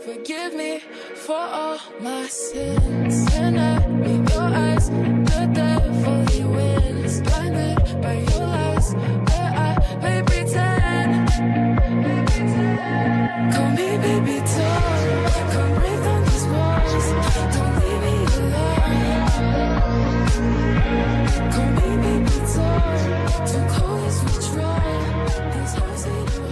Forgive me for all my sins. And I read your eyes, the devil he wins. Blinded by your lies, where I may pretend. Call me baby doll, come break down these walls. Don't leave me alone. Call me baby doll, too cold is withdrawal. These hearts ain't a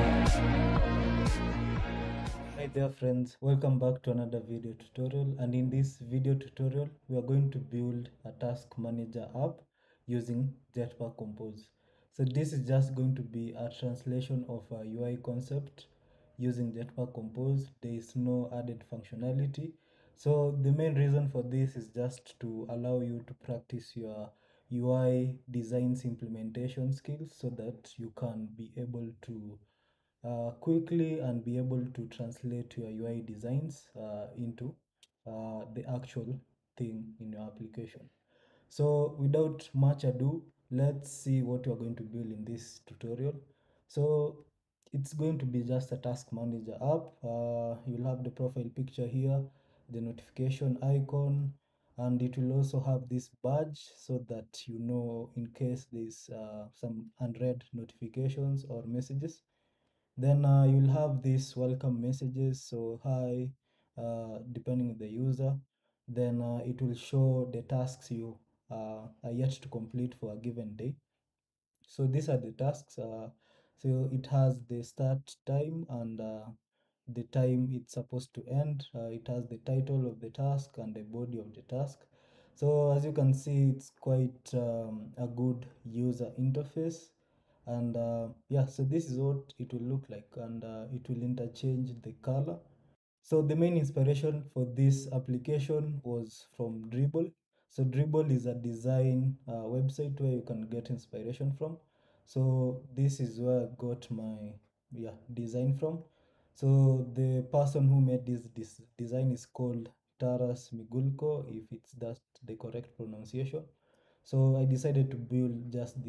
home. Hi there friends, welcome back to another video tutorial, and in this video tutorial we are going to build a task manager app using Jetpack Compose. So this is just going to be a translation of a UI concept using Jetpack Compose. There is no added functionality. So the main reason for this is just to allow you to practice your UI designs implementation skills so that you can be able to quickly and be able to translate your UI designs into the actual thing in your application. So without much ado, let's see what you're going to build in this tutorial. So it's going to be just a task manager app. You'll have the profile picture here, the notification icon, and it will also have this badge so that you know in case there's some unread notifications or messages. Then you'll have these welcome messages, so hi, depending on the user. Then it will show the tasks you are yet to complete for a given day. So these are the tasks. So it has the start time and the time it's supposed to end. It has the title of the task and the body of the task. So as you can see, it's quite a good user interface. And yeah, so this is what it will look like, and it will interchange the color. So the main inspiration for this application was from Dribble. So Dribble is a design website where you can get inspiration from. So this is where I got my design from. So the person who made this design is called Taras Migulko, if it's that the correct pronunciation. So I decided to build just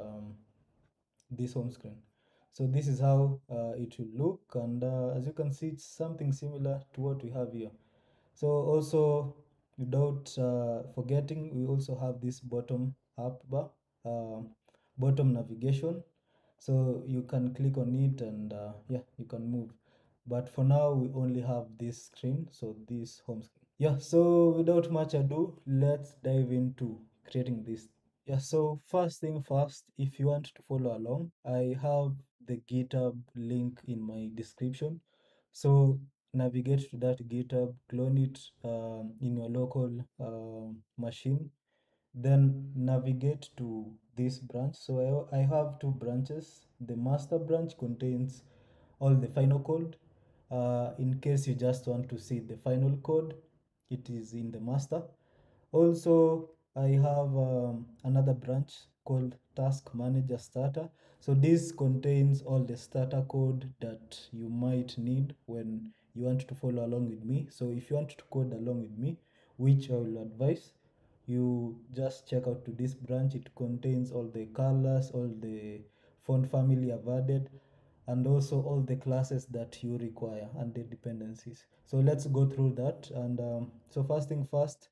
this home screen. So this is how it will look, and as you can see, it's something similar to what we have here. So also, without forgetting, we also have this bottom up bar, bottom navigation. So you can click on it and yeah, you can move. But for now, we only have this screen, so this home screen. Yeah, so without much ado, let's dive into creating this. Yeah, so first thing first, if you want to follow along, I have the GitHub link in my description. So navigate to that GitHub, clone it in your local machine, then navigate to this branch. So I have two branches. The master branch contains all the final code. In case you just want to see the final code, it is in the master. Also, I have another branch called Task Manager Starter. So this contains all the starter code that you might need when you want to follow along with me. So if you want to code along with me, which I will advise, you just check out to this branch. It contains all the colors, all the font family I've added, and also all the classes that you require and the dependencies. So let's go through that. And so first thing first,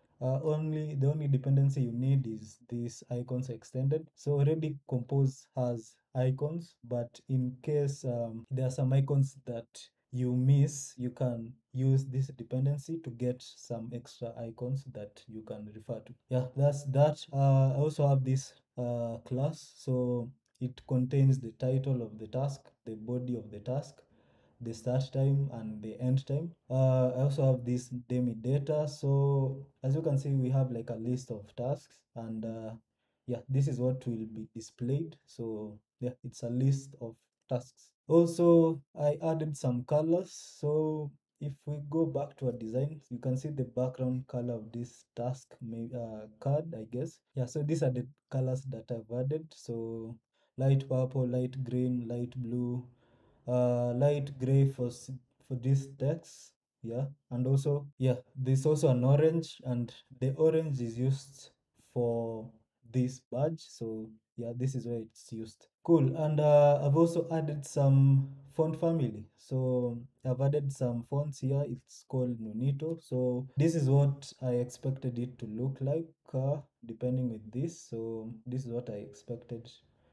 the only dependency you need is this icons extended. So already Compose has icons, but in case there are some icons that you miss, you can use this dependency to get some extra icons that you can refer to. Yeah, that's that. I also have this class. So it contains the title of the task, the body of the task, the start time and the end time. I also have this demi data. So as you can see, we have like a list of tasks, and yeah, this is what will be displayed. So yeah, it's a list of tasks. Also, I added some colors. So if we go back to our design, you can see the background color of this task card, I guess. Yeah, so these are the colors that I've added. So light purple, light green, light blue, light gray for this text. Yeah, and also yeah, there's also an orange, and the orange is used for this badge. So yeah, this is where it's used. Cool. And I've also added some font family. So I've added some fonts here. It's called Nunito. So this is what I expected it to look like, depending with this. So this is what I expected.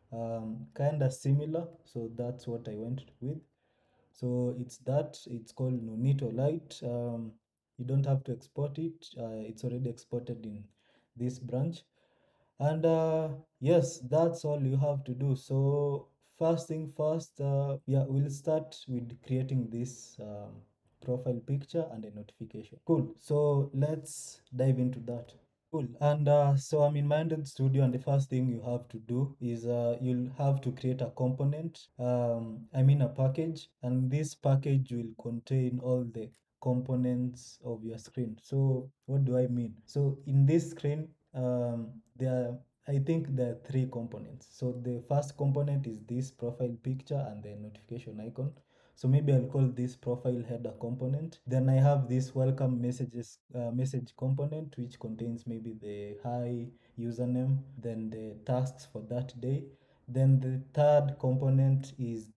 Kind of similar. So that's what I went with. So it's called Nunito Lite. You don't have to export it. It's already exported in this branch. And yes, that's all you have to do. So first thing first, yeah, we'll start with creating this profile picture and a notification. Cool. So let's dive into that. Cool. And so I'm in my Android Studio, and the first thing you have to do is you'll have to create a component. I mean a package, and this package will contain all the components of your screen. So what do I mean? So in this screen, there are, I think there are three components. So the first component is this profile picture and the notification icon. So maybe I'll call this profile header component. Then I have this welcome message component, which contains maybe the hi username, then the tasks for that day. Then the third component is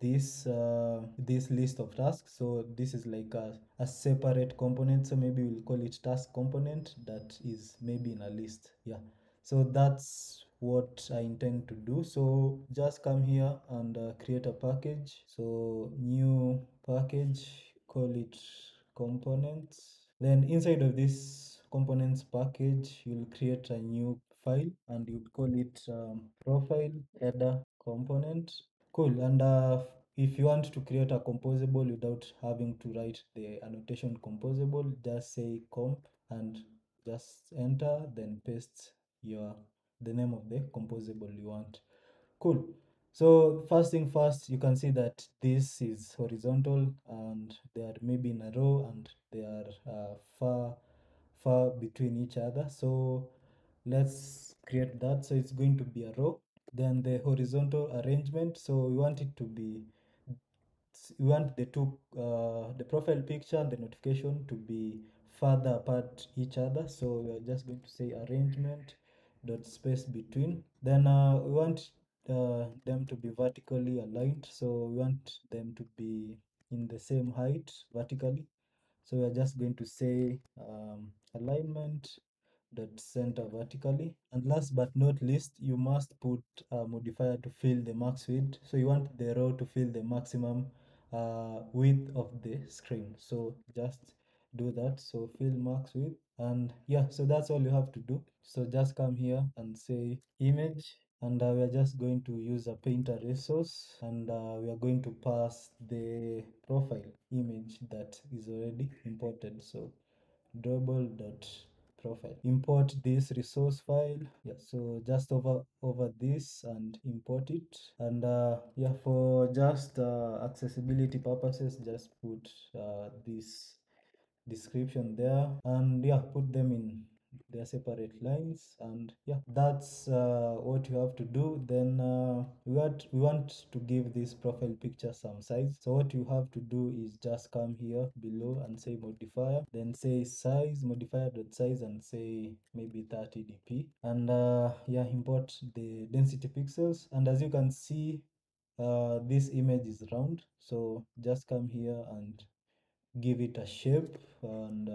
this list of tasks. So this is like a separate component. So maybe we'll call it task component that is maybe in a list. Yeah. So that's what I intend to do. So just come here and create a package. So new package, call it components. Then inside of this components package, you'll create a new file and you'll call it profile header component. Cool. And if you want to create a composable without having to write the annotation composable, just say comp and just enter, then paste the name of the composable you want. Cool. So first thing first, you can see that this is horizontal and they are maybe in a row and they are far between each other. So let's create that. So it's going to be a row. Then the horizontal arrangement. So we want it to be, we want the profile picture and the notification to be further apart each other. So we are just going to say arrangement dot space between. Then we want them to be vertically aligned. So we want them to be in the same height vertically. So we are just going to say alignment dot center vertically. And last but not least, you must put a modifier to fill the max width. So you want the row to fill the maximum width of the screen. So just do that. So fill max width. And yeah, so that's all you have to do. So just come here and say image, and we are just going to use a painter resource, and we are going to pass the profile image that is already imported. So double dot profile, import this resource file. Yeah, so just over this and import it. And yeah, for just accessibility purposes, just put this description there, and yeah, put them in their separate lines. And yeah, that's what you have to do. Then we want to give this profile picture some size. So what you have to do is just come here below and say modifier, then say size, modifier dot size, and say maybe 30 dp. And yeah, import the density pixels. And as you can see, this image is round. So just come here and give it a shape, and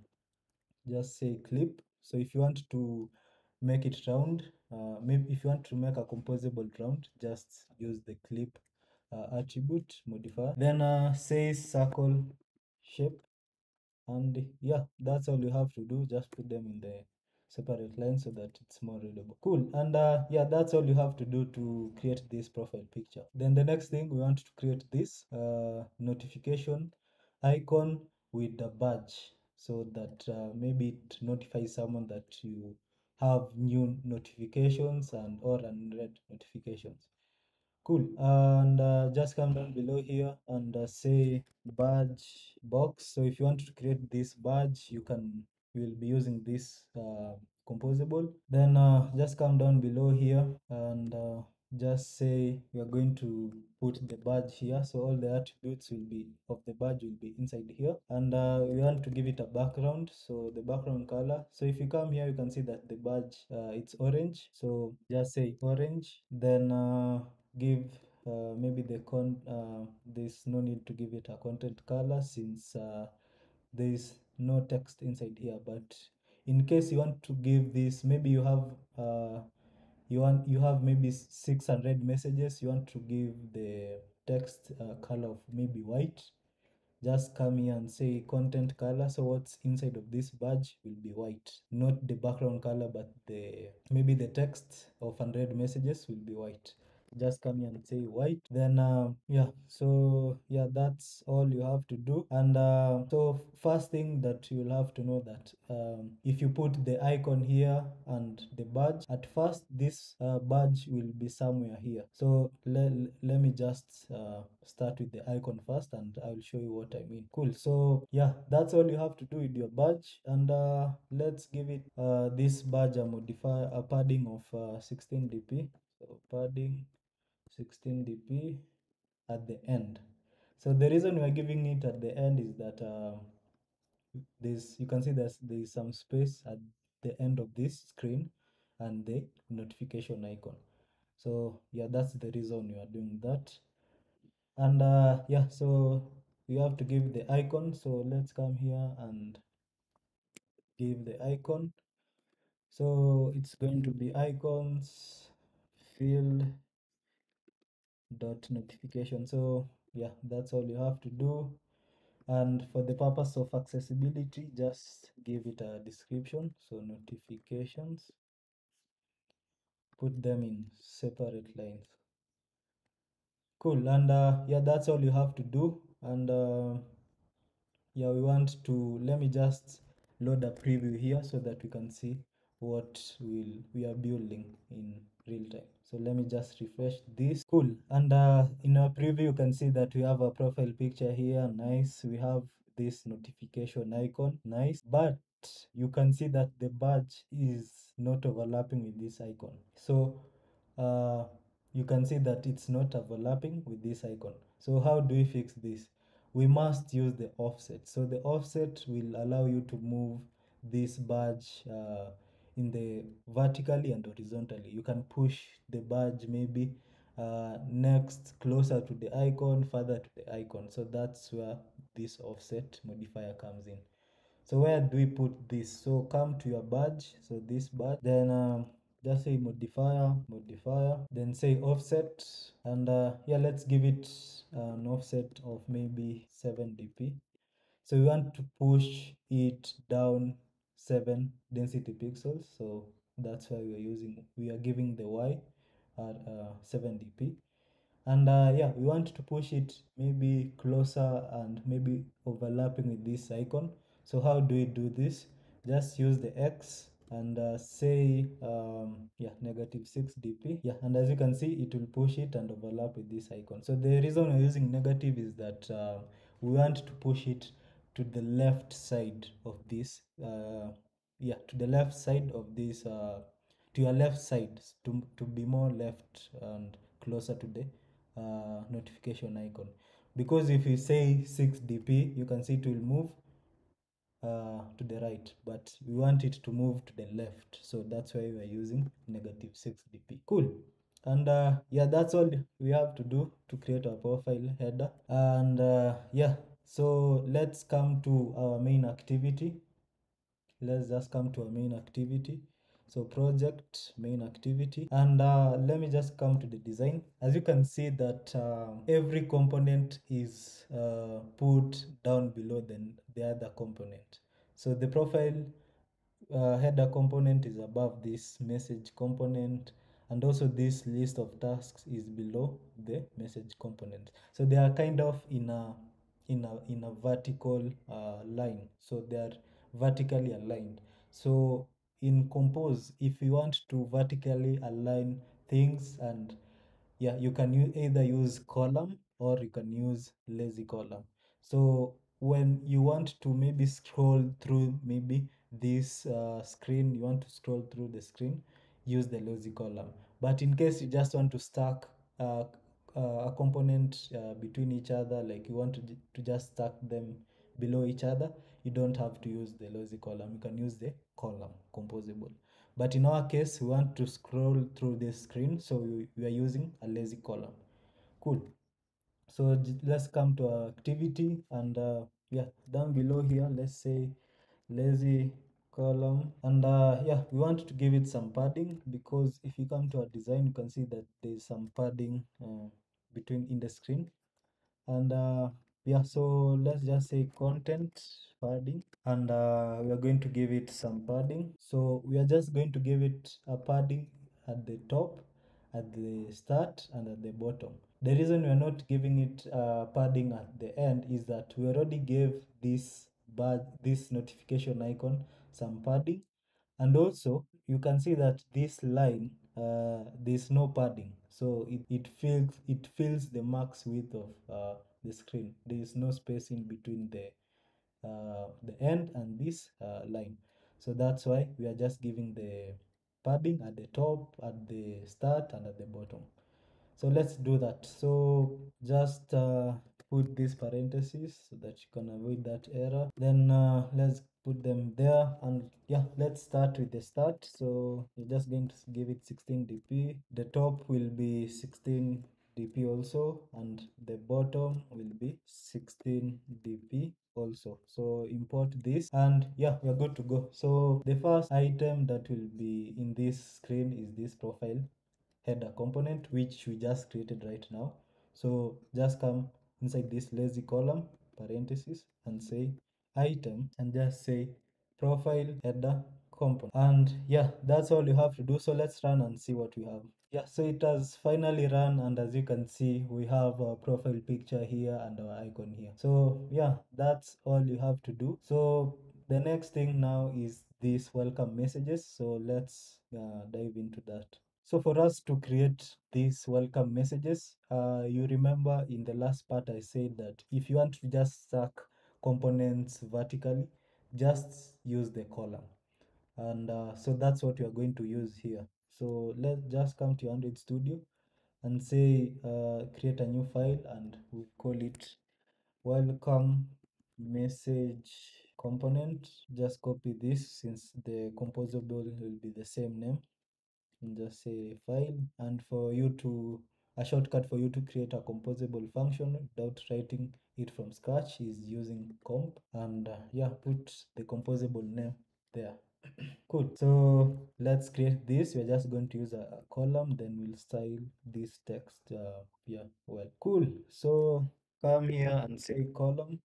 just say clip. So if you want to make it round, maybe if you want to make a composable round, just use the clip attribute modifier. Then say circle shape. And yeah, that's all you have to do. Just put them in the separate lines so that it's more readable. Cool. And yeah, that's all you have to do to create this profile picture. Then the next thing, we want to create this notification icon with a badge, so that maybe it notifies someone that you have new notifications and or unread notifications. Cool. And just come down below here and say badge box. So if you want to create this badge, you will be using this composable. Then just come down below here and just say we are going to put the badge here. So all the attributes will be of the badge will be inside here. And we want to give it a background. So the background color. So if you come here, you can see that the badge it's orange. So just say orange. Then give maybe there's no need to give it a content color since there is no text inside here. But in case you want to give this, maybe you have maybe 600 messages, you want to give the text color of maybe white, just come here and say content color. So what's inside of this badge will be white, not the background color, but the maybe the text of 100 messages will be white. Just come here and say white. Then yeah, so yeah, that's all you have to do. And so first thing that you'll have to know that if you put the icon here and the badge, at first this badge will be somewhere here. So let me just start with the icon first, and I'll show you what I mean. Cool. So yeah, that's all you have to do with your badge. And let's give it this badge a padding of 16 dp. So padding 16 dp at the end. So the reason we're giving it at the end is that you can see there's some space at the end of this screen and the notification icon. So yeah, that's the reason we are doing that. And yeah, so you have to give the icon. So let's come here and give the icon. So it's going to be icons field dot notification. So yeah, that's all you have to do. And for the purpose of accessibility, just give it a description. So notifications, put them in separate lines. Cool. And yeah, that's all you have to do. And yeah, let me just load a preview here so that we can see what we are building in real time. So let me just refresh this. Cool. And in our preview, you can see that we have a profile picture here. Nice. We have this notification icon. Nice. But you can see that the badge is not overlapping with this icon. So uh, you can see that it's not overlapping with this icon. So how do we fix this? We must use the offset. So the offset will allow you to move this badge in the vertically and horizontally. You can push the badge maybe next closer to the icon, further to the icon. So that's where this offset modifier comes in. So where do we put this? So come to your badge. So this badge, then just say modifier, then say offset. And yeah, let's give it an offset of maybe 7 dp. So we want to push it down 7 density pixels. So that's why we are giving the y at 7 dp. And yeah, we want to push it maybe closer and maybe overlapping with this icon. So how do we do this? Just use the X and say yeah, -6 dp. Yeah, and as you can see, it will push it and overlap with this icon. So the reason we're using negative is that we want to push it to the left side of this yeah, to the left side of this to your left side, to be more left and closer to the notification icon. Because if you say 6 dp, you can see it will move to the right, but we want it to move to the left. So that's why we are using -6 dp. Cool. And yeah, that's all we have to do to create our profile header. And yeah, so let's come to our main activity. Let's just come to our main activity. So project main activity, and let me just come to the design. As you can see that every component is put down below the other component. So the profile header component is above this message component, and also this list of tasks is below the message component. So they are kind of in a vertical line. So they are vertically aligned. So in compose, if you want to vertically align things, and yeah, you can either use column or you can use lazy column. So when you want to maybe scroll through maybe this screen, you want to scroll through the screen, use the lazy column. But in case you just want to stack a component between each other, like you want to just stack them below each other, you don't have to use the lazy column. You can use the column composable. But in our case, we want to scroll through the screen, so we are using a lazy column. Cool. So let's come to our activity, and yeah, down below here, let's say lazy column, and yeah, we want to give it some padding, because if you come to our design, you can see that there's some padding between in the screen. And yeah, so let's just say content padding, and we are going to give it some padding. So we are just going to give it a padding at the top, at the start, and at the bottom. The reason we are not giving it padding at the end is that we already gave this this notification icon some padding, and also you can see that this line, there's no padding, so it fills the max width of the screen. There is no space in between the end and this line. So that's why we are just giving the padding at the top, at the start, and at the bottom. So let's do that. So just put these parentheses so that you can avoid that error. Then let's put them there, and yeah, let's start with the start. So you're just going to give it 16 dp. The top will be 16 dp also, and the bottom will be 16 dp also. So import this, and yeah, we're good to go. So the first item that will be in this screen is this profile header component, which we just created right now. So just come inside this lazy column parenthesis and say item, and just say profile header component. And yeah, that's all you have to do. So let's run and see what we have. Yeah, so it has finally run, and as you can see, we have our profile picture here and our icon here. So yeah, that's all you have to do. So the next thing now is these welcome messages. So let's dive into that. So for us to create these welcome messages, you remember in the last part I said that if you want to just stack components vertically, just use the column. And so that's what we are going to use here. So let's just come to Android Studio and say create a new file, and we'll call it welcome message component. Just copy this since the composable will be the same name, and just say file. And for you to a shortcut for you to create a composable function without writing it from scratch is using comp, and yeah, put the composable name there. Cool. So let's create this. We're just going to use a column, then we'll style this text. Yeah, well, cool. So come here and say column,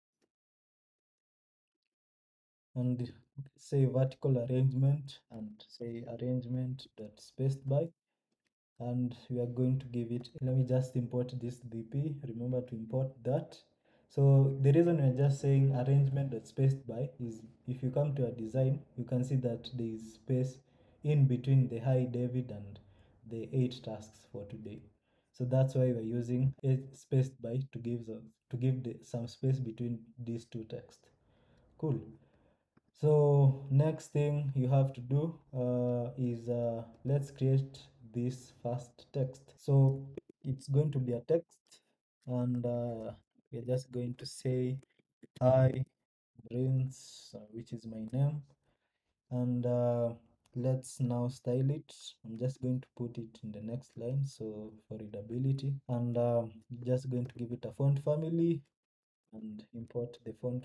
and say vertical arrangement, and say arrangement dot spaced by, and we are going to give it, let me just import this dp, remember to import that. So the reason we're just saying arrangement that's spaced by is if you come to a design, you can see that there is space in between the hi David and the 8 tasks for today. So that's why we're using it spaced by to give some space between these two texts. Cool. So next thing you have to do is let's create this first text. So it's going to be a text, and we're just going to say hi Prince, which is my name, and let's now style it. I'm just going to put it in the next line so for readability, and just going to give it a font family and import the font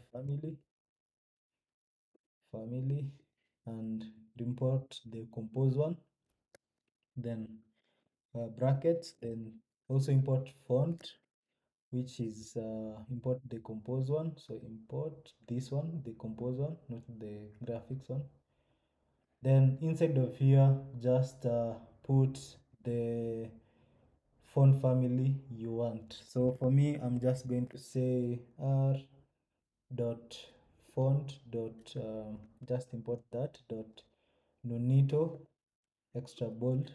family, and import the compose one, then brackets, then also import font, which is import the compose one. So import this one, the compose one, not the graphics one. Then inside of here, just put the font family you want. So for me, I'm just going to say r dot font dot just import that dot nunito extra bold,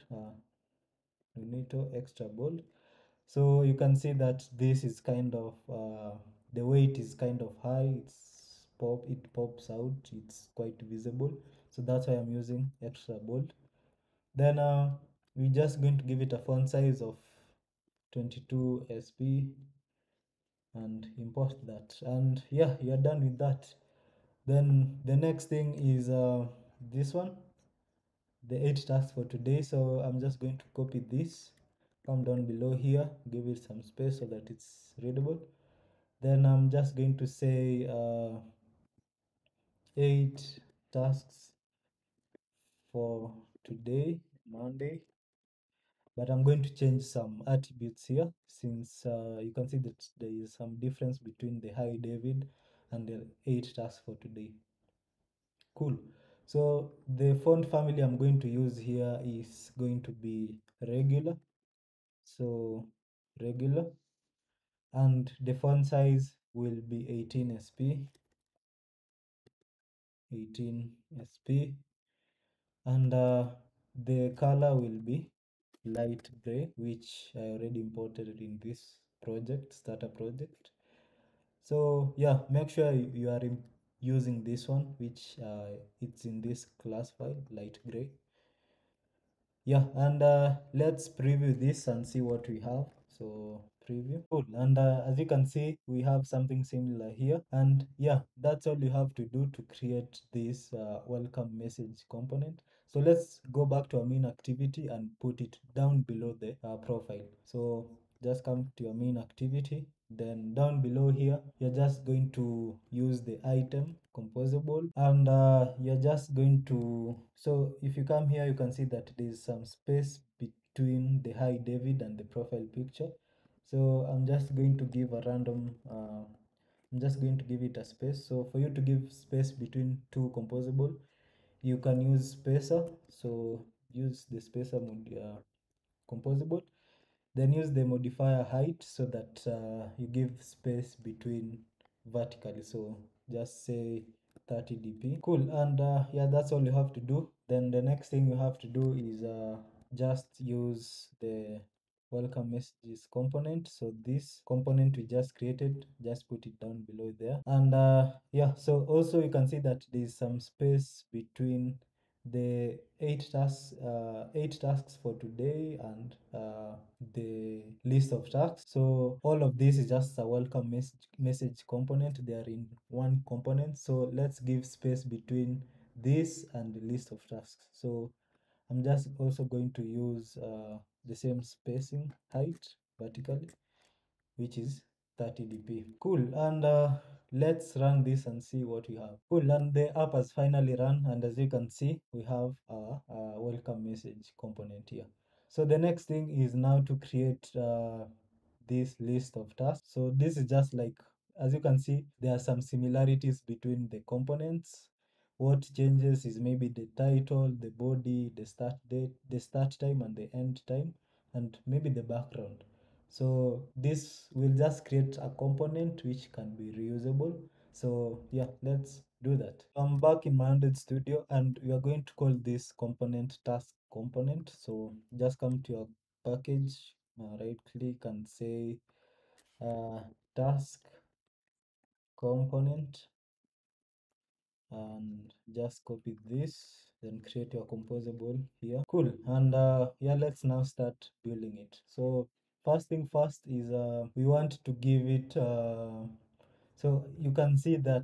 extra bold. So you can see that this is kind of the weight is kind of high. It pops out, it's quite visible, so that's why I'm using extra bold. Then we're just going to give it a font size of 22 sp and import that, and yeah, you're done with that. Then the next thing is this one, the 8 tasks for today. So I'm just going to copy this come down below here, give it some space so that it's readable. Then I'm just going to say 8 tasks for today, Monday. But I'm going to change some attributes here, since you can see that there is some difference between the hi David and the 8 tasks for today. Cool. So the font family I'm going to use here is going to be regular. So regular, and the font size will be 18 sp, and the color will be light gray, which I already imported in this project, starter project. So yeah, make sure you are using this one, which it's in this class file, light gray. Yeah, and let's preview this and see what we have. So preview, cool. And as you can see, we have something similar here. And yeah, that's all you have to do to create this welcome message component. So let's go back to our main activity and put it down below the profile. So just come to your main activity, then down below here you're just going to use the item composable, and you're just going to, so if you come here you can see that there's some space between the hi David and the profile picture. So I'm just going to give a random I'm just going to give it a space. So for you to give space between two composable, you can use spacer. So use the spacer composable, then use the modifier height so that you give space between vertically. So just say 30 dp. Cool. And yeah, that's all you have to do. Then the next thing you have to do is just use the welcome messages component. So this component we just created, just put it down below there. And yeah, so also you can see that there's some space between the eight tasks for today and the list of tasks. So all of this is just a welcome message component. They are in one component. So let's give space between this and the list of tasks. So I'm just also going to use the same spacing height vertically, which is 30 dp. Cool. And let's run this and see what we have. Cool. And the app has finally run, and as you can see, we have a welcome message component here. So the next thing is now to create this list of tasks. So this is just like, as you can see, there are some similarities between the components. What changes is maybe the title, the body, the start date, the start time and the end time, and maybe the background. So this will just create a component which can be reusable. So yeah, let's do that. I'm back in my Android studio, and we are going to call this component task component. So just come to your package, right click and say task component, and just copy this, then create your composable here. Cool. And yeah, let's now start building it. So first thing first is we want to give it so you can see that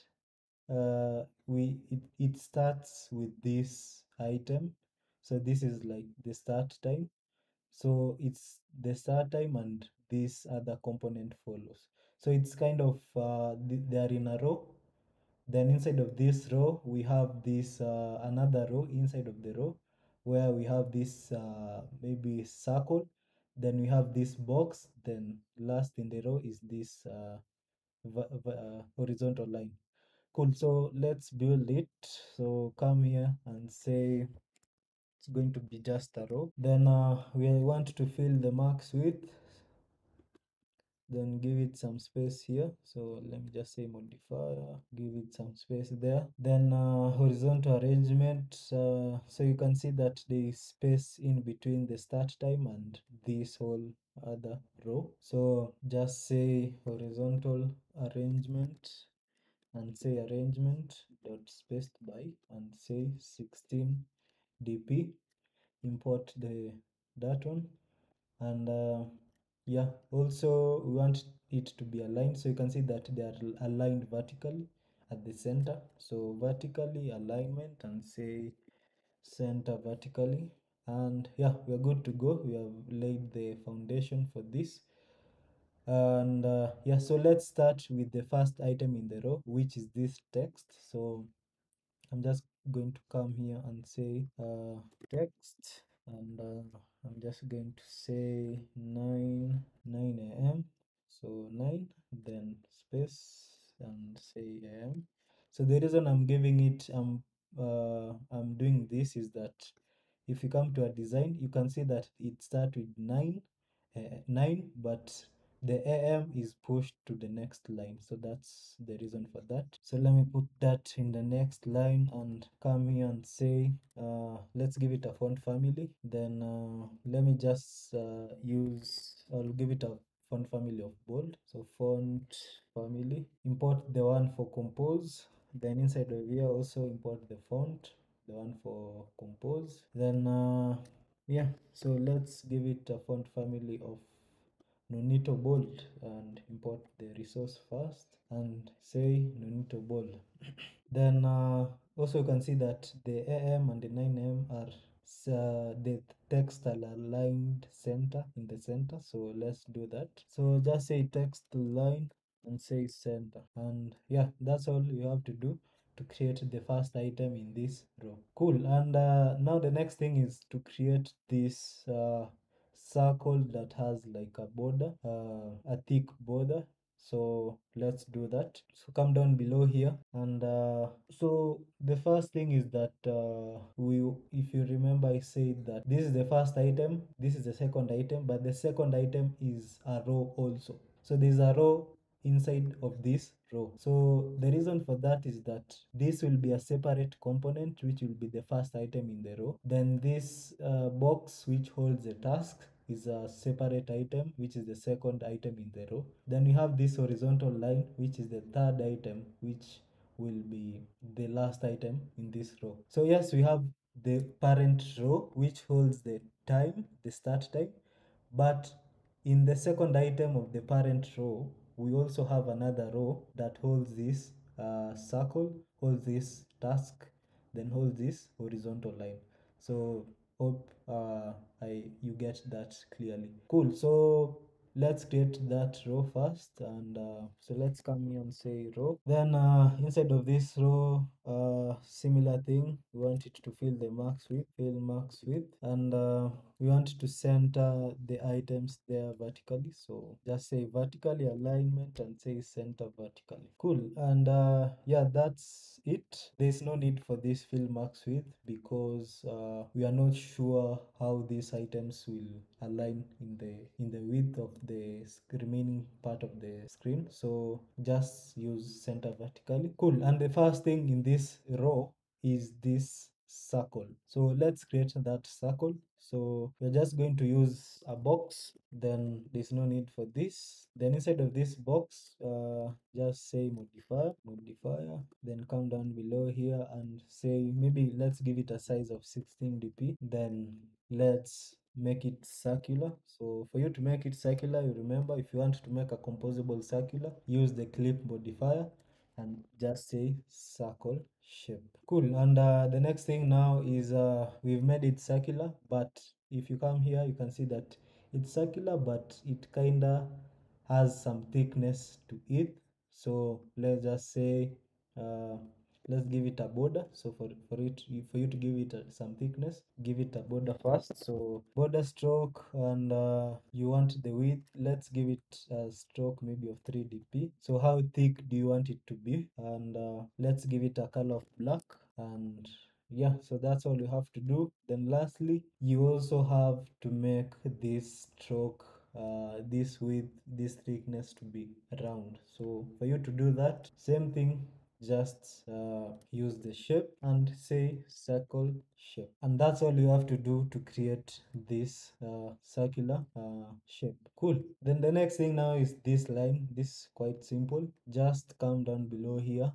it starts with this item. So this is like the start time. So it's the start time and this other component follows. So it's kind of they are in a row. Then inside of this row, we have this another row inside of the row where we have this maybe circle. Then we have this box. Then last in the row is this horizontal line. Cool. So let's build it. So come here and say it's going to be just a row. Then we want to fill the max width, then give it some space here. So let me just say modifier, give it some space there. Then horizontal arrangement, so you can see that there is space in between the start time and this whole other row. So just say horizontal arrangement and say arrangement dot spaced by and say 16 dp. Import that one. And yeah, also we want it to be aligned, so you can see that they are aligned vertically at the center. So vertically alignment and say center vertically. And yeah, we are good to go. We have laid the foundation for this. And yeah, so let's start with the first item in the row, which is this text. So I'm just going to come here and say text, and I'm just going to say 9 a.m. So 9, then space, and say a.m. So the reason I'm giving it, I'm doing this is that if you come to a design, you can see that it starts with 9, but the AM is pushed to the next line. So that's the reason for that. So let me put that in the next line and come here and say, let's give it a font family. Then let me just I'll give it a font family of bold. So font family, import the one for compose. Then inside of here also import the font, the one for compose. Then yeah, so let's give it a font family of Nonito bold and import the resource first and say Nonito bold. Then also you can see that the AM and the 9M are the text are aligned center in the center. So let's do that. So just say text line and say center. And yeah, that's all you have to do to create the first item in this row. Cool. And now the next thing is to create this circle that has like a border, a thick border. So let's do that. So come down below here, and so the first thing is that if you remember, I said that this is the first item, this is the second item, but the second item is a row also. So there's a row inside of this row. So the reason for that is that this will be a separate component, which will be the first item in the row. Then this box which holds the task is a separate item, which is the second item in the row. Then we have this horizontal line, which is the third item, which will be the last item in this row. So yes, we have the parent row, which holds the time, the start time. But in the second item of the parent row, we also have another row that holds this circle, holds this task, then holds this horizontal line. So hope you get that clearly. Cool. So let's create that row first, and so let's come here and say row. Then inside of this row, similar thing, we want it to fill the max width, and we want to center the items there vertically. So just say vertically alignment and say center vertically. Cool. And yeah, that's it. There's no need for this fill max width because we are not sure how these items will align in the width of the remaining part of the screen. So just use center vertically. Cool. And the first thing in this row is this circle. So let's create that circle. So we're just going to use a box, then there's no need for this. Then inside of this box, just say modifier, then come down below here and say, maybe let's give it a size of 16 dp, then let's make it circular. So for you to make it circular, you remember, if you want to make a composable circular, use the clip modifier and just say circle shape. Cool. And the next thing now is we've made it circular, but if you come here, you can see that it's circular, but it kinda has some thickness to it. So let's just say uh, let's give it a border. So for you to give it some thickness, give it a border first. So border stroke, and you want the width, let's give it a stroke maybe of 3 dp. So how thick do you want it to be? And let's give it a color of black. And yeah, so that's all you have to do. Then lastly, you also have to make this stroke, this width, this thickness to be round. So for you to do that, same thing, just use the shape and say circle shape, and that's all you have to do to create this circular shape. Cool. Then the next thing now is this line. This is quite simple. Just come down below here.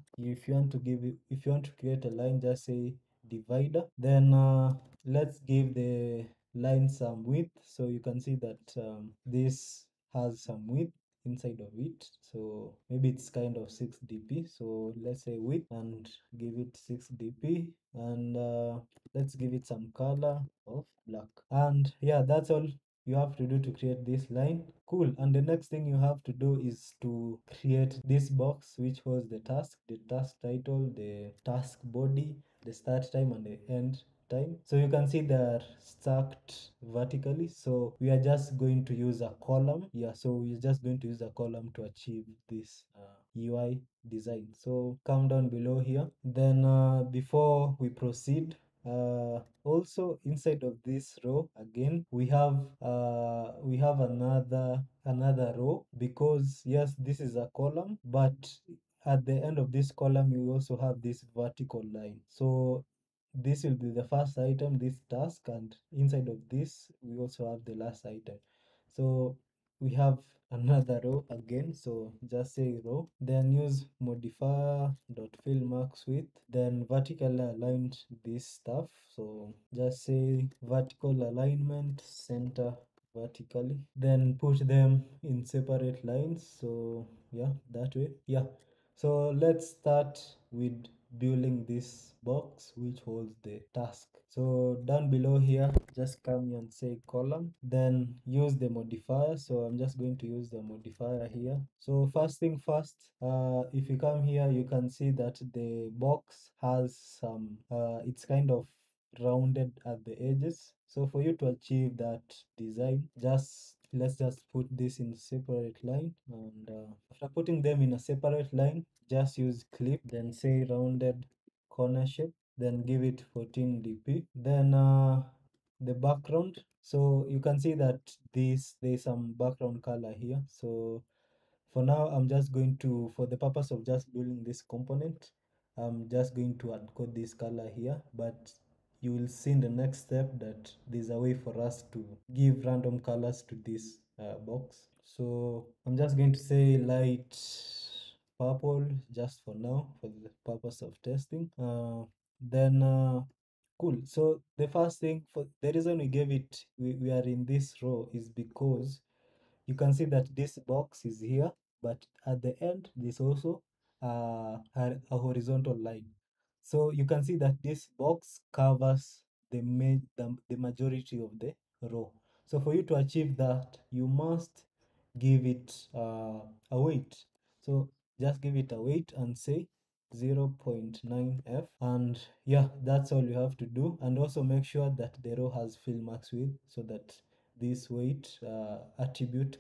If you want to create a line, just say divider. Then let's give the line some width. So you can see that this has some width inside of it. So maybe it's kind of 6 dp, so let's say width and give it 6 dp, and let's give it some color of black. And yeah, that's all you have to do to create this line. Cool. And the next thing you have to do is to create this box, which was the task title, the task body, the start time and the end time. So you can see they're stacked vertically, so we are just going to use a column. Yeah, so we're just going to use a column to achieve this UI design. So come down below here. Then before we proceed, also inside of this row again we have another row, because yes, this is a column, but at the end of this column you also have this vertical line. So this will be the first item, this task, and inside of this we also have the last item. So we have another row again, so just say row, then use modifier dot fill max width, then vertically align this stuff. So just say vertical alignment, center vertically, then put them in separate lines. So yeah, that way. Yeah, so let's start with building this box which holds the task. So down below here, just come here and say column, then use the modifier. So I'm just going to use the modifier here. So first thing first, if you come here, you can see that the box has some it's kind of rounded at the edges. So for you to achieve that design, let's just put this in separate line, and after putting them in a separate line, just use clip, then say rounded corner shape, then give it 14 dp. Then the background, so you can see that there's some background color here. So for now, I'm just going to, for the purpose of just building this component, I'm just going to encode this color here, but you will see in the next step that there's a way for us to give random colors to this box. So I'm just going to say light purple just for now, for the purpose of testing. Then cool. So the first thing, for the reason we gave it, we are in this row, is because you can see that this box is here, but at the end there's also a horizontal line. So you can see that this box covers the majority of the row. So for you to achieve that, you must give it a weight. So just give it a weight and say 0.9f, and yeah, that's all you have to do. And also make sure that the row has fill max width, so that this weight attribute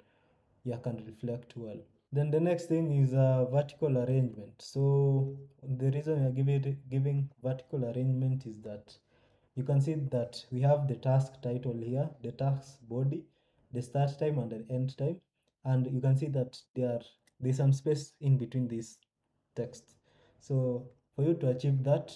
can reflect well. Then the next thing is vertical arrangement. So the reason we are giving vertical arrangement is that you can see that we have the task title here, the task body, the start time and the end time, and you can see that there's some space in between these text. So for you to achieve that,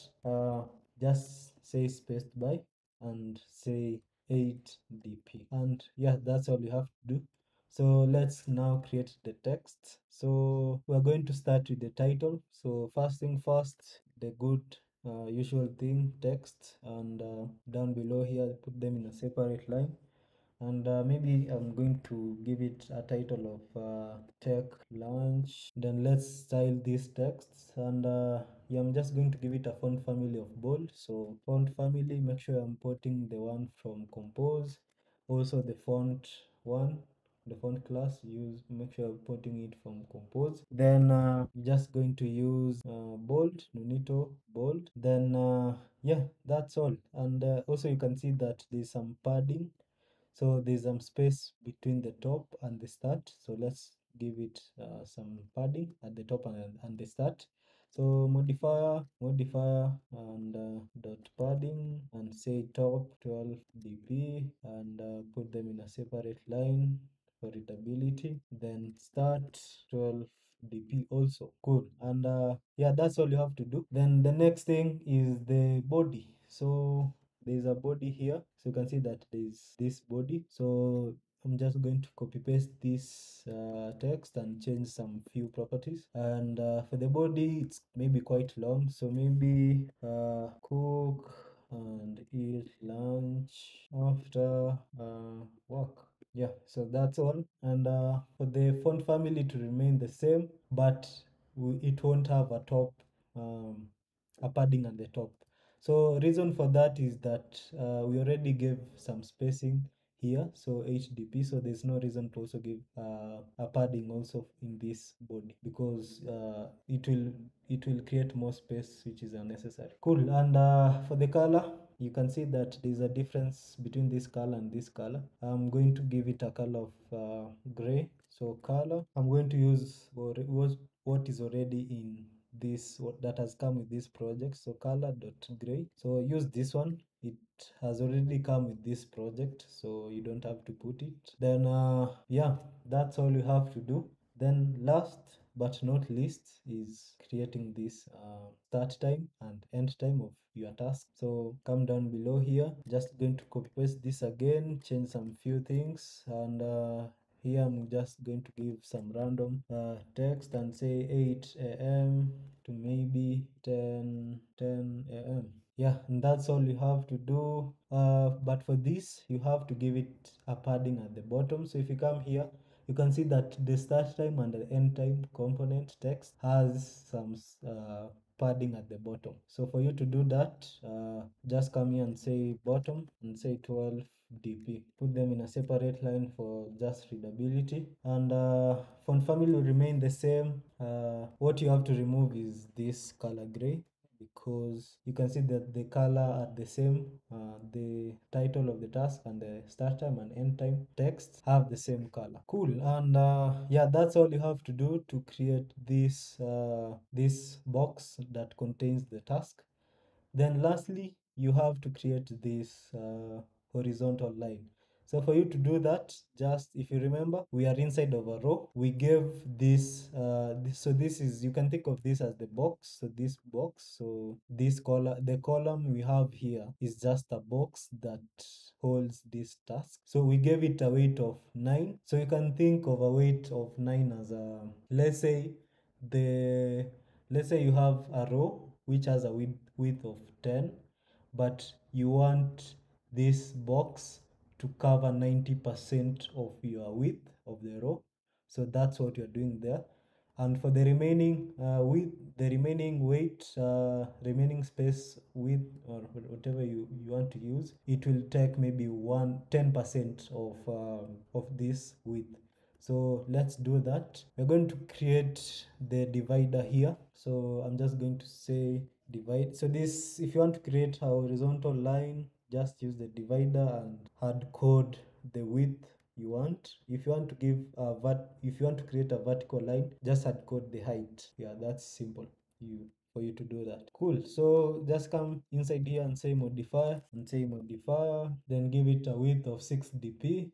just say spaced by and say 8 dp, and yeah, that's all you have to do. So let's now create the text. So we're going to start with the title. So first thing first, the good usual thing, text, and down below here put them in a separate line. And maybe I'm going to give it a title of tech lunch. Then let's style these texts, and yeah, I'm just going to give it a font family of bold. So font family, make sure I'm putting the one from compose. Also the font one, the font class, make sure I'm putting it from compose. Then just going to use bold, nunito bold. Then yeah, that's all. And also you can see that there's some padding, so there's some space between the top and the start. So let's give it some padding at the top and the start. So modifier and dot padding, and say top 12 dp, and put them in a separate line for readability. Then start 12 dp also. Cool. And yeah, that's all you have to do. Then the next thing is the body. So there's a body here, so you can see that there's this body. So I'm just going to copy paste this text and change some few properties. And for the body, it's maybe quite long, so maybe cook and eat lunch after work. Yeah, so that's all. And for the font family to remain the same, but it won't have a top, um, a padding at the top. So reason for that is that we already gave some spacing here, so HDP, so there's no reason to also give a padding also in this body, because it will create more space, which is unnecessary. Cool. And for the color, you can see that there's a difference between this color and this color. I'm going to give it a color of gray. So color, I'm going to use what is already in this, what that has come with this project. So color dot gray, so use this one. It has already come with this project, so you don't have to put it. Then yeah, that's all you have to do. Then last but not least is creating this start time and end time of your task. So come down below here, just going to copy paste this again, change some few things, and here I'm just going to give some random text and say 8 a.m. to maybe 10 a.m. Yeah, and that's all you have to do. But for this, you have to give it a padding at the bottom. So if you come here, you can see that the start time and the end time component text has some padding at the bottom. So for you to do that, just come here and say bottom and say 12 dp. Put them in a separate line for just readability. And font family will remain the same. What you have to remove is this color gray, because you can see that the color are the same. The title of the task and the start time and end time text have the same color. Cool. And yeah, that's all you have to do to create this box that contains the task. Then lastly, you have to create this horizontal line. So for you to do that, just if you remember, we are inside of a row. We gave so this is, you can think of this as the box. So this box, so this column, the column we have here is just a box that holds this task. So we gave it a weight of 9. So you can think of a weight of 9 as a, the let's say you have a row which has a width of 10, but you want this box to cover 90% of your width of the row. So that's what you're doing there. And for the remaining remaining weight, remaining space width, or whatever you want to use, it will take maybe 10% of this width. So let's do that. We're going to create the divider here. So I'm just going to say divide. So this, if you want to create a horizontal line, just use the divider and hard code the width you want. If you want to give if you want to create a vertical line, just hard code the height. Yeah, that's simple. For you to do that. Cool. So just come inside here and say modifier, then give it a width of 6 dp,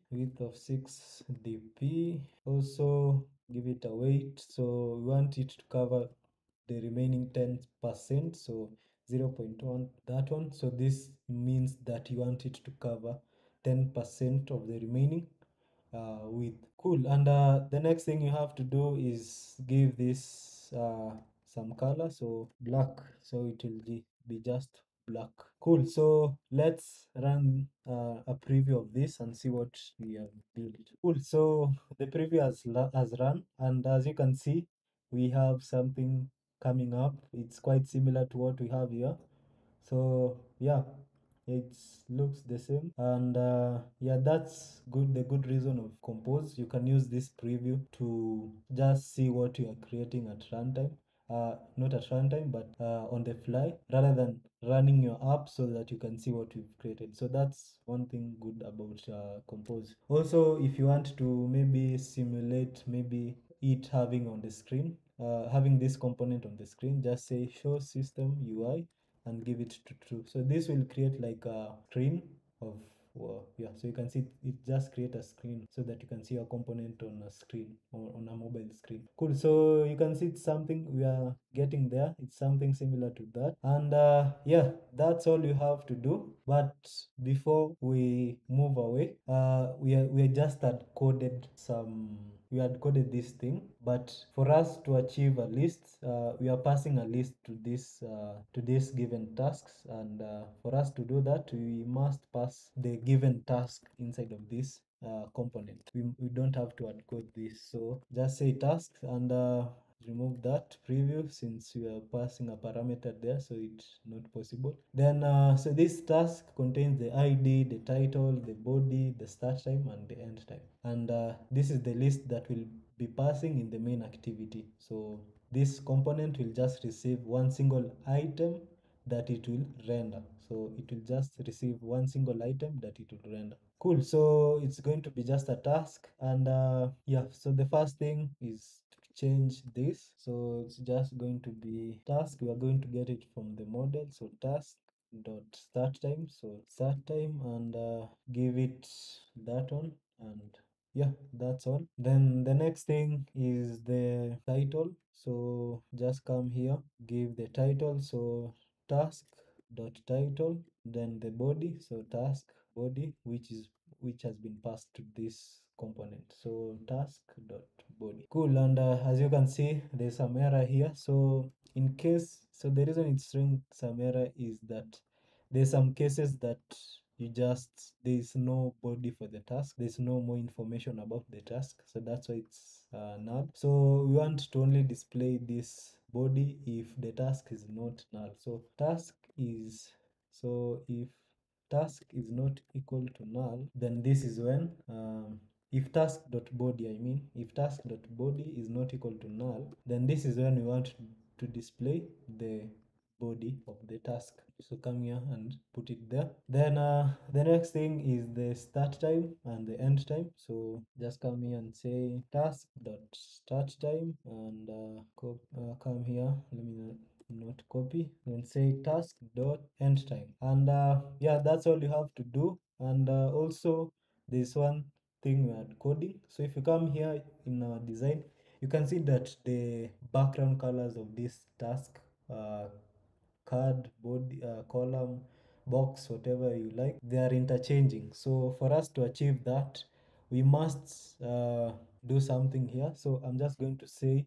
also give it a weight. So we want it to cover the remaining 10%, so 0.1, that one. So this means that you want it to cover 10% of the remaining width. Cool. And the next thing you have to do is give this some color, so black, so it will be just black. Cool. So let's run a preview of this and see what we have built. Cool. So the preview has run, and as you can see, we have something coming up. It's quite similar to what we have here. So yeah, it looks the same. And yeah, that's good. The good reason of compose, you can use this preview to just see what you are creating at runtime. Not at runtime, but on the fly, rather than running your app, so that you can see what you've created. So that's one thing good about compose. Also, if you want to maybe simulate maybe it having on the screen, having this component on the screen, just say show system UI and give it to true. So this will create like a screen of, yeah, so you can see it just create a screen so that you can see a component on a screen or on a mobile screen. Cool. So you can see it's something we are getting there. It's something similar to that. And yeah, that's all you have to do. But before we move away, we just had coded this thing, but for us to achieve a list, we are passing a list to this given tasks. And for us to do that, we must pass the given task inside of this component. We don't have to add code this. So just say task and remove that preview since we are passing a parameter there, so it's not possible. Then so this task contains the ID, the title, the body, the start time, and the end time. And this is the list that will be passing in the main activity. So this component will just receive one single item that it will render. So it will just receive one single item that it will render. Cool. So it's going to be just a task. And yeah, so the first thing is to change this. So it's just going to be task. We are going to get it from the model. So task dot start time. So start time, and give it that one. And yeah, that's all. Then the next thing is the title. So just come here, give the title. So task dot title, then the body. So task body, which has been passed to this component. So task dot body. Cool. And as you can see, there's some error here. So in case, so the reason it's showing some error is that there's some cases that there's no body for the task, there's no more information about the task, so that's why it's null. So we want to only display this body if the task is not null. So if task is not equal to null, then this is when if task.body, I mean, if task.body is not equal to null, then this is when we want to display the body of the task. So come here and put it there. Then the next thing is the start time and the end time. So just come here and say task dot start time, and come here. Let me not copy. Then say task dot end time, and yeah, that's all you have to do. And also this one thing we are coding. So if you come here in our design, you can see that the background colors of this task, card, body, column, box, whatever you like, they are interchanging. So for us to achieve that, we must do something here. So I'm just going to say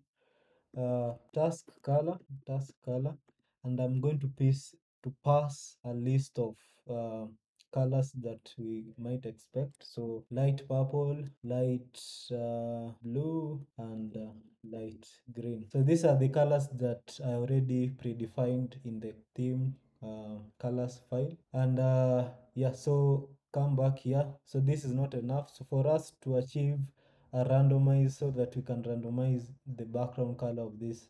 task color, and I'm going to pass a list of uh, colors that we might expect. So light purple, light blue, and light green. So these are the colors that I already predefined in the theme colors file. And yeah, so come back here. So this is not enough. So for us to achieve a randomize, so that we can randomize the background color of this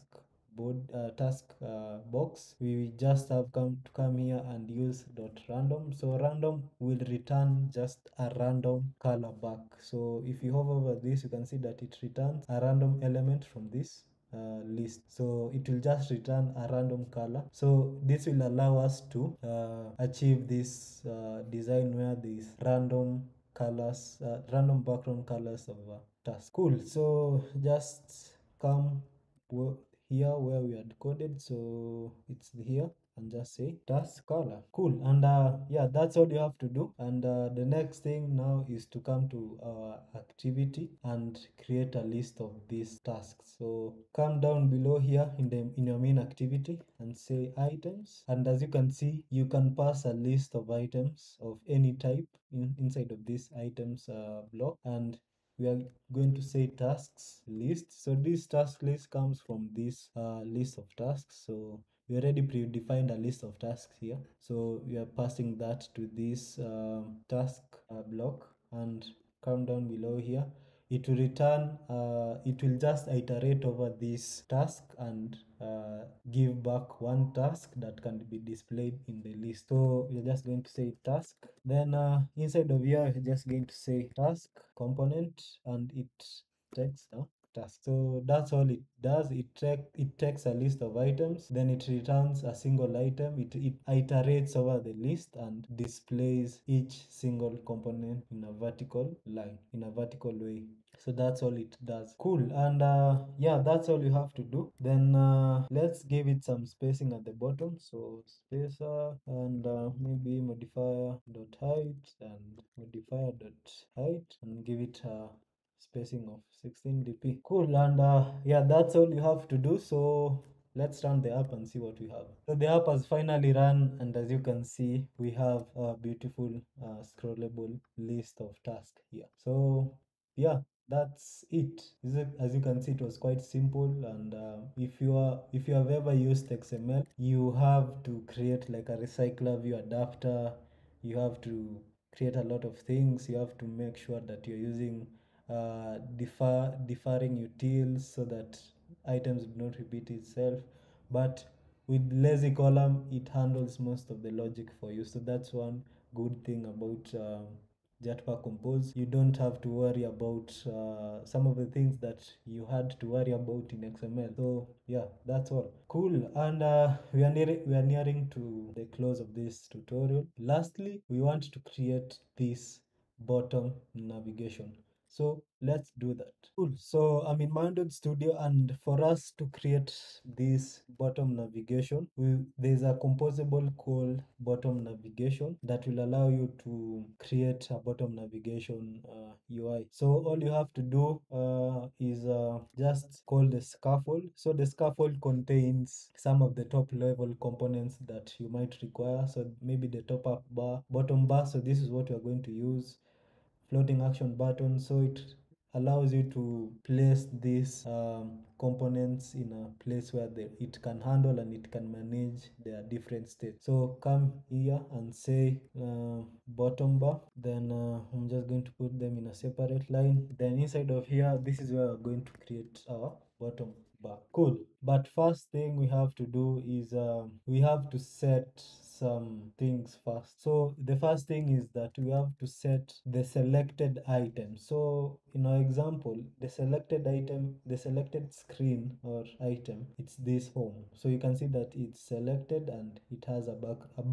task box, we just have to come here and use dot random. So random will return just a random color back. So if you hover over this, you can see that it returns a random element from this list. So it will just return a random color. So this will allow us to achieve this design where this random colors, random background colors of a task. Cool. So just come here where we had coded. So it's here, and just say task color. Cool. And yeah, that's all you have to do. And the next thing now is to come to our activity and create a list of these tasks. So come down below here in your main activity and say items. And as you can see, you can pass a list of items of any type inside of this items block, and we are going to say tasks list. So this task list comes from this list of tasks. So we already predefined a list of tasks here. So we are passing that to this task block, and come down below here. It will return, it will just iterate over this task and give back one task that can be displayed in the list. So we're just going to say task. Then inside of here, we're just going to say task component, and it takes task. So that's all it does. It takes a list of items, then it returns a single item. It iterates over the list and displays each single component in a vertical line, in a vertical way. So that's all it does. Cool. And yeah, that's all you have to do. Then let's give it some spacing at the bottom. So spacer, and maybe modifier dot height and modifier dot height, and give it spacing of 16 dp. Cool. And yeah, that's all you have to do. So let's run the app and see what we have. So the app has finally run, and as you can see, we have a beautiful scrollable list of tasks here. So yeah, that's it. As you can see, it was quite simple. And if you have ever used XML, you have to create like a recycler view adapter. You have to create a lot of things. You have to make sure that you're using deferring utils so that items do not repeat itself. But with lazy column, it handles most of the logic for you. So that's one good thing about Jetpack Compose. You don't have to worry about some of the things that you had to worry about in XML. So yeah, that's all. Cool. And we are nearing to the close of this tutorial. Lastly, we want to create this bottom navigation. So let's do that. Cool. So I'm in Minded Studio, and for us to create this bottom navigation, there's a composable called bottom navigation that will allow you to create a bottom navigation UI. So all you have to do is just call the scaffold. So the scaffold contains some of the top level components that you might require. So maybe the top up bar, bottom bar. So this is what we are going to use, floating action button. So it allows you to place these components in a place where it can handle and it can manage their different states. So come here and say bottom bar. Then I'm just going to put them in a separate line. Then inside of here, this is where we're going to create our bottom bar. Cool. But first thing we have to do is we have to set some things first. So the first thing is that we have to set the selected item. So in our example, the selected item, the selected screen or item, it's this home. So you can see that it's selected and it has a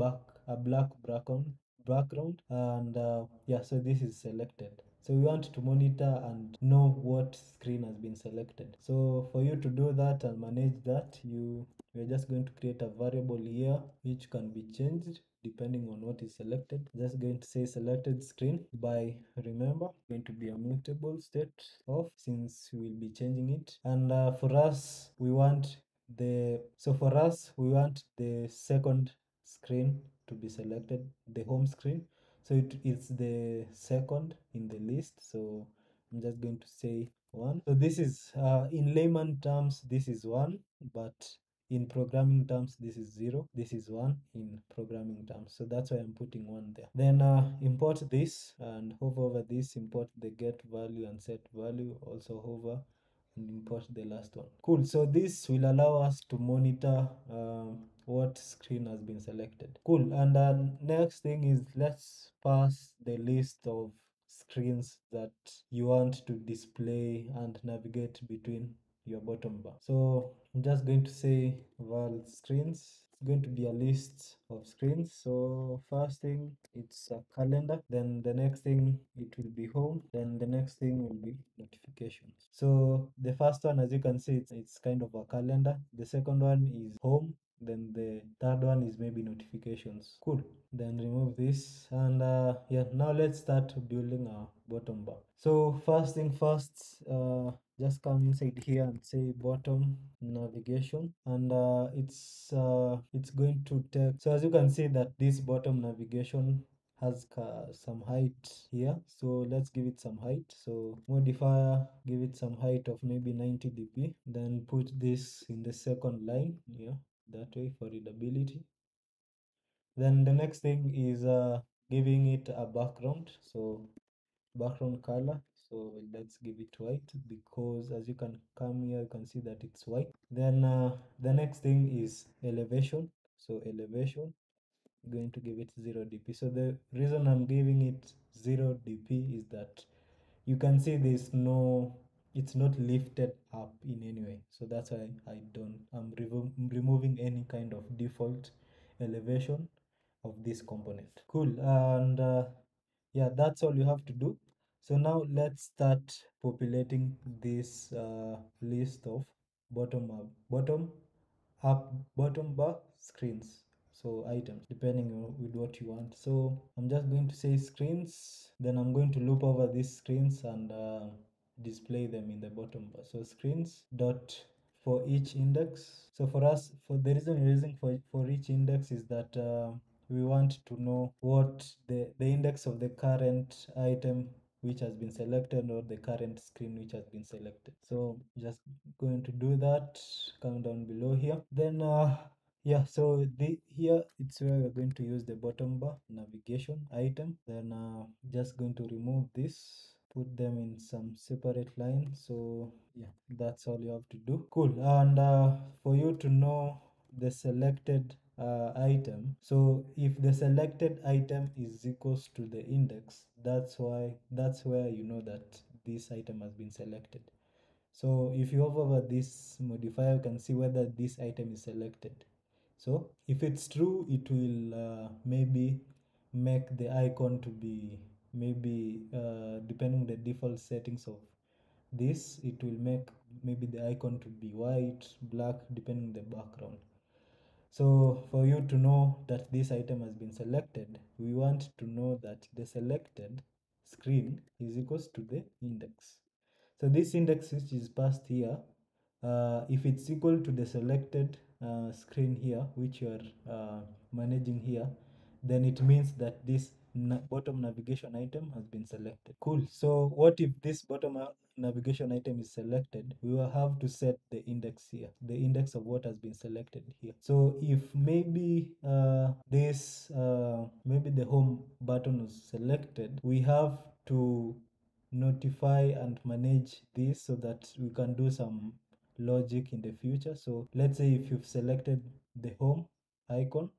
black background. And yeah, so this is selected. So we want to monitor and know what screen has been selected. So for you to do that and manage that, we're just going to create a variable here which can be changed depending on what is selected. Just going to say selected screen by, remember, going to be a mutable state of, since we will be changing it. And for us we want the second screen to be selected, the home screen. So it's the second in the list. So I'm just going to say 1. So this is in layman terms, this is 1, but in programming terms, this is 0. This is 1 in programming terms. So that's why I'm putting 1 there. Then import this and hover over this, import the get value and set value, also hover and import the last one. Cool. So this will allow us to monitor what screen has been selected. Cool. And next thing is, let's pass the list of screens that you want to display and navigate between your bottom bar. So I'm just going to say val screens. It's going to be a list of screens. So first thing, it's a calendar. Then the next thing, it will be home. Then the next thing will be notifications. So the first one, as you can see, it's kind of a calendar. The second one is home. Then the third one is maybe notifications. Cool. Then remove this, and yeah, now let's start building our bottom bar. So first thing first, just come inside here and say bottom navigation, and it's going to take, so as you can see that this bottom navigation has some height here. So let's give it some height. So modifier, give it some height of maybe 90 dp. Then put this in the second line here, that way for readability. Then the next thing is giving it a background. So background color, so let's give it white, because as you can come here, you can see that it's white. Then the next thing is elevation. So elevation, going to give it 0 dp. So the reason I'm giving it 0 dp is that you can see it's not lifted up in any way. So that's why I'm removing any kind of default elevation of this component. Cool. And yeah, that's all you have to do. So now let's start populating this list of bottom bar screens, so items, depending on with what you want. So I'm just going to say screens, then I'm going to loop over these screens and display them in the bottom bar. So screens dot for each index. So for us, for the reason we're using for each index is that we want to know what the index of the current item which has been selected, or the current screen which has been selected. So just going to do that, come down below here. Then yeah, so here it's where we're going to use the bottom bar navigation item. Then just going to remove this, put them in some separate lines. So yeah, that's all you have to do. Cool. And for you to know the selected item, so if the selected item is equals to the index, that's where you know that this item has been selected. So if you hover over this modifier, you can see whether this item is selected. So if it's true, it will maybe make the icon to be, maybe depending on the default settings of this, it will make maybe the icon to be white, black, depending on the background. So for you to know that this item has been selected, we want to know that the selected screen is equals to the index. So this index which is passed here, if it's equal to the selected screen here, which you are managing here, then it means that this bottom navigation item has been selected. Cool. So what if this bottom navigation item is selected? We will have to set the index here, the index of what has been selected here. So if maybe maybe the home button was selected, we have to notify and manage this so that we can do some logic in the future. So let's say if you've selected the home icon,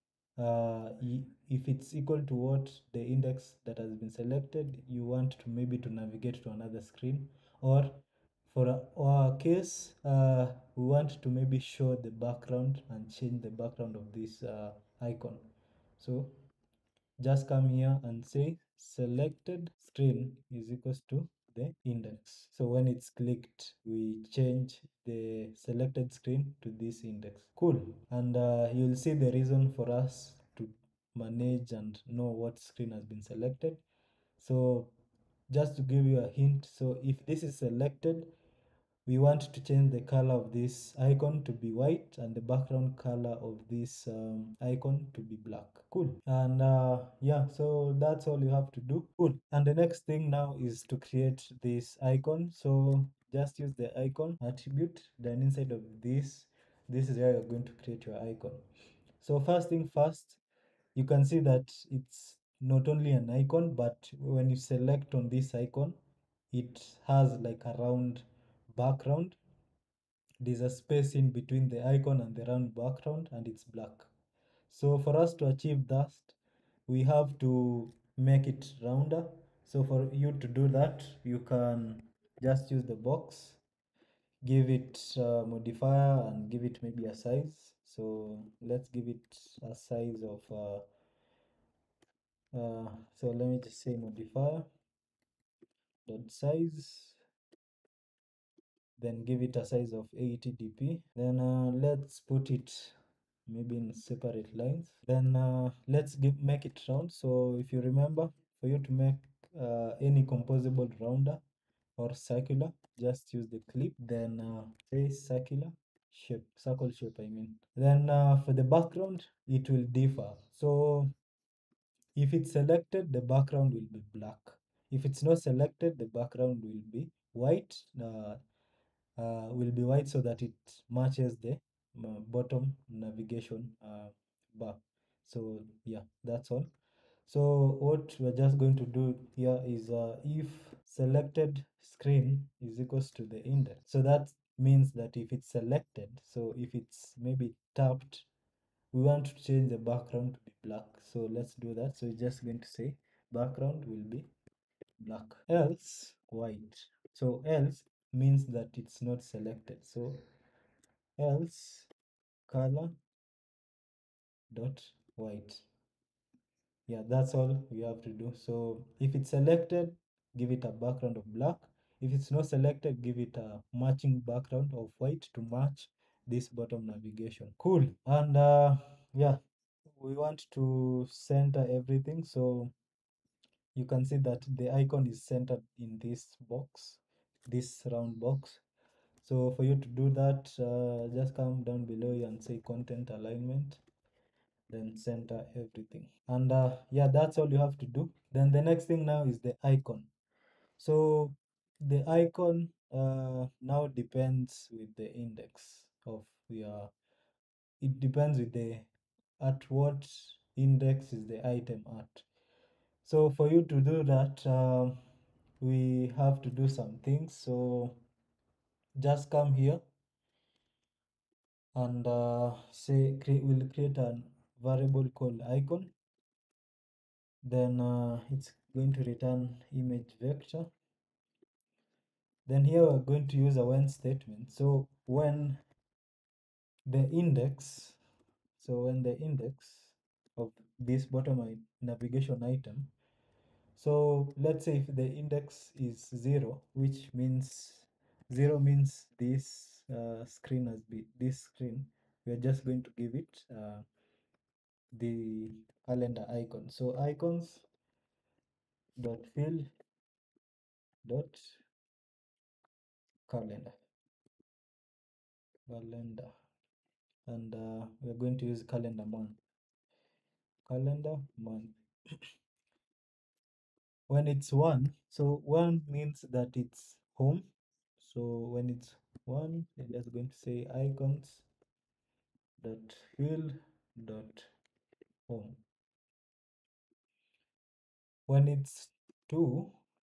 if it's equal to what the index that has been selected, you want to maybe to navigate to another screen, or for our case, we want to maybe show the background and change the background of this icon. So just come here and say selected screen is equals to the index. So when it's clicked, we change the selected screen to this index. Cool. And you'll see the reason for us to manage and know what screen has been selected. So just to give you a hint, so if this is selected, we want to change the color of this icon to be white and the background color of this icon to be black. Cool. And yeah, so that's all you have to do. Cool. And the next thing now is to create this icon. So just use the icon attribute. Then inside of this is where you're going to create your icon. So first thing first, you can see that it's not only an icon, but when you select on this icon, it has like a round background. There's a space in between the icon and the round background, and it's black. So for us to achieve that, we have to make it rounder. So for you to do that, you can just use the box, give it a modifier, and give it maybe a size. So let's give it a size of so let me just say modifier dot size, then give it a size of 80 dp. Then let's put it maybe in separate lines. Then let's make it round. So if you remember, for you to make any composable rounder or circular, just use the clip, then say circular shape, circle shape I mean. Then for the background, it will differ. So if it's selected, the background will be black. If it's not selected, the background will be white. Will be white so that it matches the bottom navigation bar. So yeah, that's all. So what we're just going to do here is if selected screen is equals to the index. So that means that if it's selected, so if it's maybe tapped, we want to change the background to be black. So let's do that. So we're just going to say background will be black, else white. So else means that it's not selected. So else color dot white. Yeah, that's all you have to do. So if it's selected, give it a background of black. If it's not selected, give it a matching background of white to match this bottom navigation. Cool. And yeah, we want to center everything. So you can see that the icon is centered in this box, this round box. So for you to do that, just come down below here and say content alignment, then center everything. And yeah, that's all you have to do. Then the next thing now is the icon. So the icon now depends with the index of your, it depends with the at what index is the item at. So for you to do that, we have to do some things. So just come here and say we'll create a variable called icon. Then it's going to return image vector. Then here we're going to use a when statement. So when the index, when the index of this bottom navigation item, so let's say if the index is 0, which means 0 means this screen has been this screen, we are just going to give it the calendar icon. So icons dot fill dot calendar, and we're going to use calendar month. When it's 1, so 1 means that it's home. So when it's 1, we're just going to say icons dot fill dot home. When it's 2,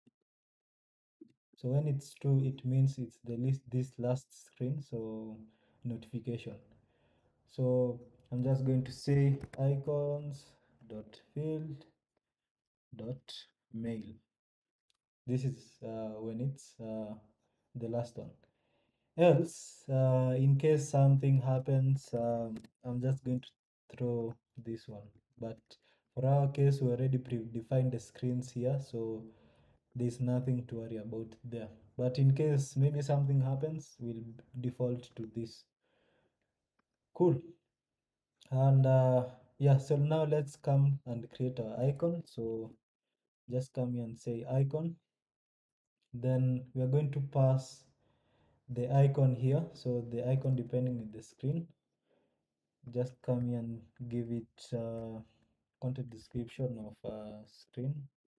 so when it's 2, it means it's the list this last screen, so notification. So I'm just going to say icons dot field dot mail. This is when it's the last one. Else, in case something happens, I'm just going to throw this one. But for our case, we already predefined the screens here, so there's nothing to worry about there. But in case maybe something happens, we'll default to this. Cool. And yeah, so now let's come and create our icon. So just come here and say icon. Then we are going to pass the icon here. So the icon depending on the screen. Just come here and give it content description of screen,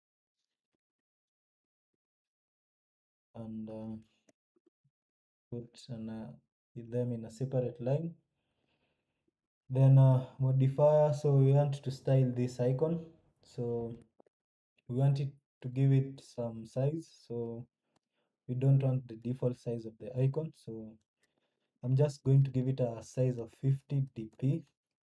and put them in a separate line. Then modifier, so we want to style this icon, so we want it to give it some size, so we don't want the default size of the icon, so I'm just going to give it a size of 50 dp.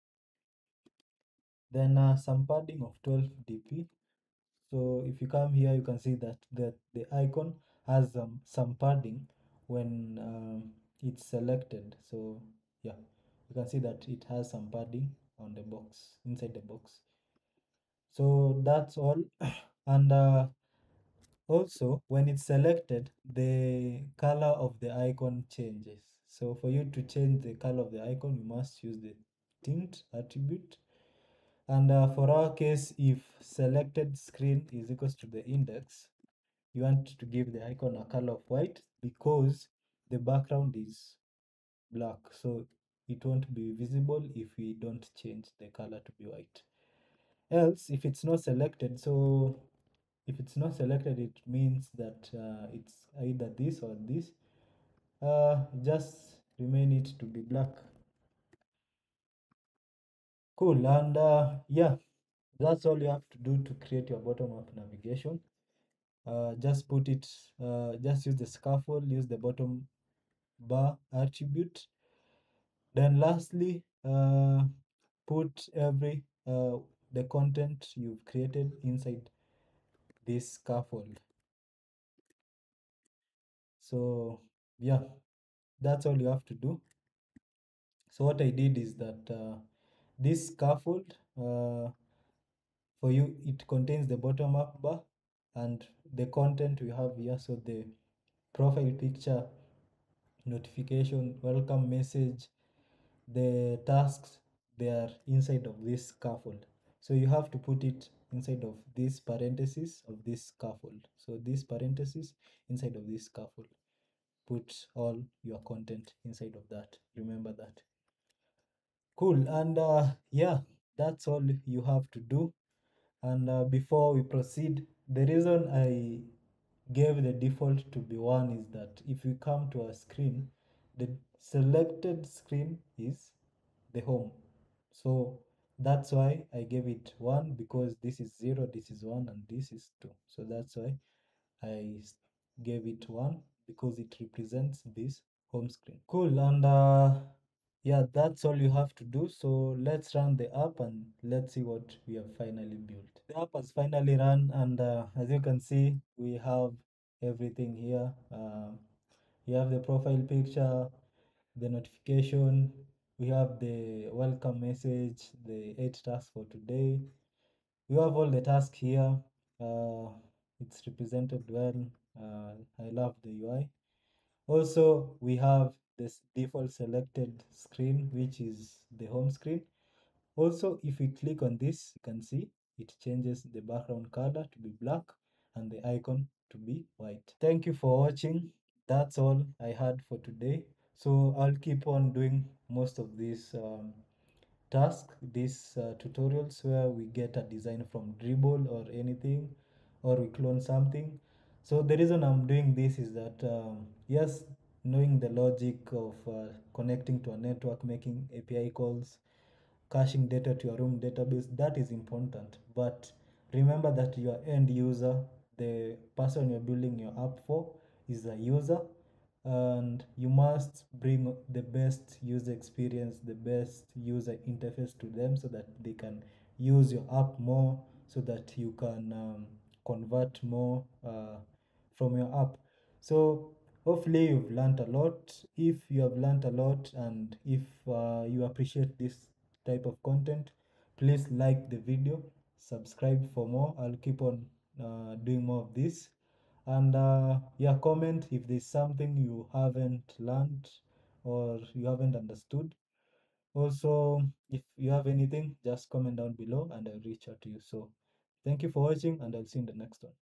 Then some padding of 12 dp. So if you come here, you can see that the icon has some padding when it's selected. So yeah, you can see that it has some padding on the box, inside the box. So that's all. And also when it's selected, the color of the icon changes. So for you to change the color of the icon, you must use the tint attribute. And for our case, if selected screen is equals to the index, you want to give the icon a color of white because the background is black. So it won't be visible if we don't change the color to be white. Else, if it's not selected, so if it's not selected, it means that it's either this or this. Just remain it to be black. Cool. And yeah, that's all you have to do to create your bottom up navigation. Just put it, just use the scaffold, use the bottom bar attribute. Then lastly, put the content you've created inside this scaffold. So yeah, that's all you have to do. So what I did is that this scaffold, for you, it contains the bottom up bar and the content we have here. So the profile picture, notification, welcome message, the tasks, they are inside of this scaffold. So you have to put it inside of this parenthesis of this scaffold. So this parenthesis inside of this scaffold. put all your content inside of that. Remember that. Cool. And yeah, that's all you have to do. And before we proceed, the reason I gave the default to be 1 is that if you come to a screen, the selected screen is the home. So that's why I gave it 1, because this is 0, this is 1, and this is 2. So that's why gave it 1, because it represents this home screen. Cool. And yeah, that's all you have to do. So let's run the app and let's see what we have finally built. The app has finally run, and as you can see, we have everything here. You have the profile picture, the notification, we have the welcome message, the 8 tasks for today. We have all the tasks here. Uh, it's represented well. I love the UI. Also, we have this default selected screen, which is the home screen. Also, if we click on this, you can see it changes the background color to be black and the icon to be white. Thank you for watching. That's all I had for today. So I'll keep on doing most of these these tutorials where we get a design from Dribble or anything, or we clone something. So the reason I'm doing this is that yes, knowing the logic of connecting to a network, making API calls, caching data to your room database, that is important. But remember that your end user, the person you're building your app for, is a user, and you must bring the best user experience, the best user interface to them, so that they can use your app more, so that you can convert more from your app. So hopefully you've learned a lot. If you have learned a lot, and if you appreciate this type of content, please like the video, subscribe for more. I'll keep on doing more of this. And yeah, comment if there's something you haven't learned or you haven't understood. Also, if you have anything, just comment down below and I'll reach out to you. So thank you for watching, and I'll see you in the next one.